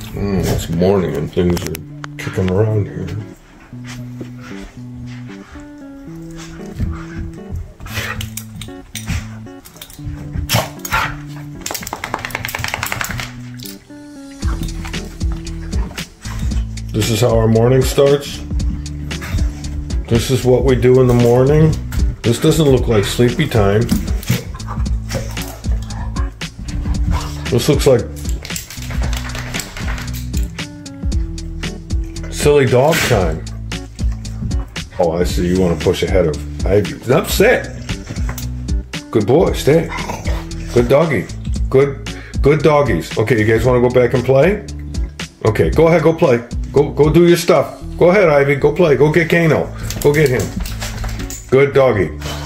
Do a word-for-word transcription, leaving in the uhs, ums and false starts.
Mm, it's morning and things are kicking around here. This is how our morning starts. This is what we do in the morning. This doesn't look like sleepy time. This looks like silly dog time. Oh, I see. You want to push ahead of Ivy. Enough sit. Good boy. Stay. Good doggy. Good, good doggies. Okay, you guys want to go back and play? Okay, go ahead. Go play. Go, go do your stuff. Go ahead, Ivy. Go play. Go get Cano. Go get him. Good doggy.